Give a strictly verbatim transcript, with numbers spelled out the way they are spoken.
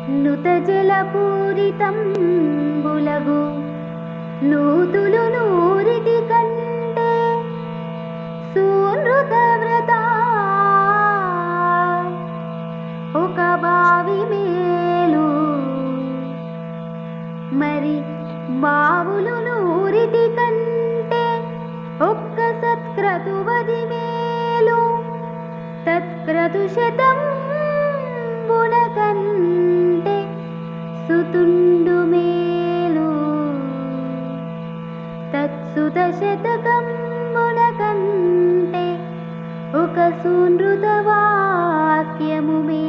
నుత జలపూరితం బులగు నూతులు నూరిటి కంటే సూనృత వ్రత ఒక బావి మేలు మరి బావులు నూరిటి కంటే ఒక్క సత్క్రతువది మేలు తత్క్రతు శతం కంటే సుతుండు మేలు తత్సుత శతకంబున కంటే ఒక సూనృత వాక్యము మేలు।